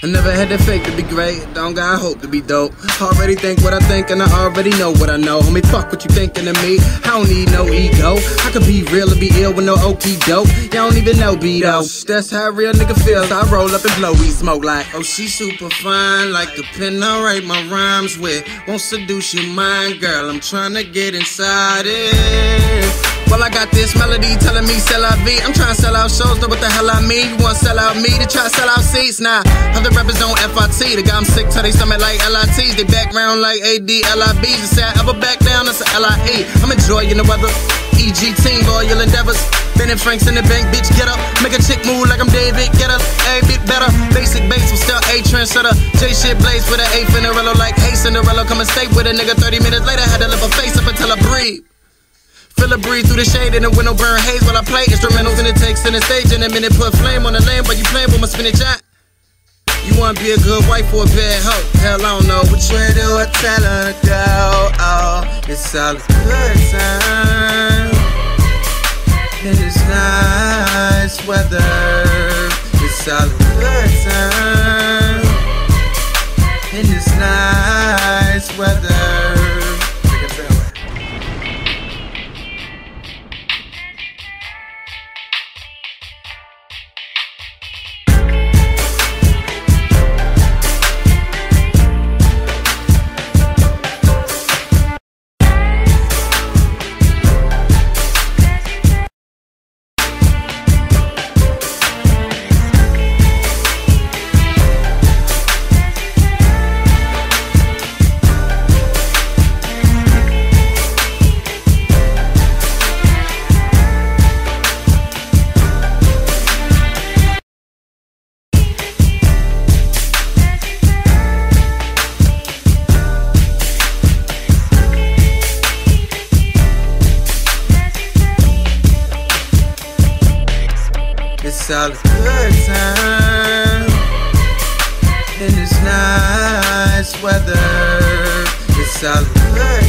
I never had to fake to be great, don't got hope to be dope. Already think what I think and I already know what I know. Homie, fuck what you thinking of me, I don't need no ego. I could be real or be ill with no okey doke. Y'all don't even know Beto. That's how a real nigga feels. I roll up and blow weed smoke like, oh, she super fine, like the pen I write my rhymes with. Won't seduce your mind, girl, I'm trying to get inside it. Well, I got this melody telling me sell out V. I'm trying to sell out shows, know what the hell I mean. You want to sell out me to try to sell out seats? Nah, other rappers don't FRT. The guy I'm sick till they stomach like LITs. They background like AD, LIBs. You say I ever back down, that's a LIE. I'm enjoying the weather. EG team, loyal endeavors. Ben and Frank's in the bank, bitch, get up. Make a chick move like I'm David, get up. A bit better. Basic bass, I'm still A trendsetter. J shit blaze with an A Finarello like hey Cinderella. Come and stay with a nigga 30 minutes later. Had to lift her face up until I breathe. Feel a breeze through the shade and the window burn haze while I play instrumentals in the text in the stage. In a minute put flame on the lane while you playing with my spinach eye. You wanna be a good wife or a bad hoe? Hell, I don't know. Which way do I tell her to go? Oh, it's all a good time. And it's nice weather. It's all a good time. And it's nice weather. It's all a good time, and it's nice weather. It's all a good